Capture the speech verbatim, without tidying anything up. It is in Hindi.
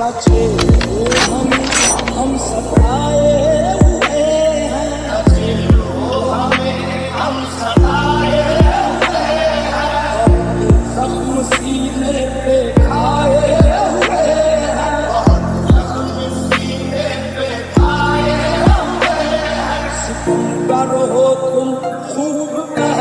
बचे हो हम हम सताए हुए हैं, बचे हो हमें हम सताए हुए हैं, जख्म सीने पे खाए हुए हैं, जख्म सीने पे खाए हुए हैं। सितम करो तुम खूब